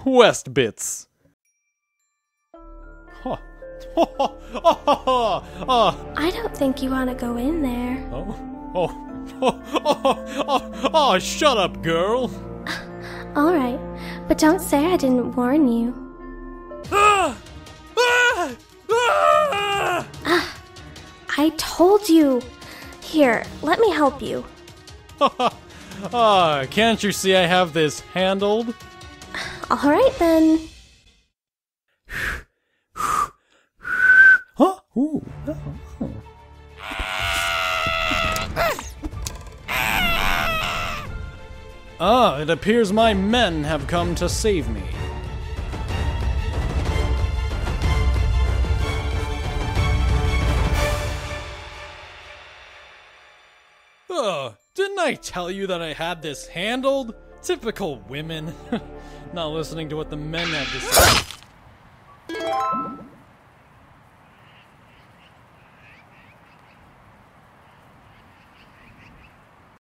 West Bits. Huh. I don't think you want to go in there. Oh, shut up, girl. Alright, but don't say I didn't warn you. I told you! Here, let me help you. Can't you see I have this handled? Alright then. Huh? Ooh. It appears my men have come to save me. Didn't I tell you that I had this handled? Typical women. Not listening to what the men have to say.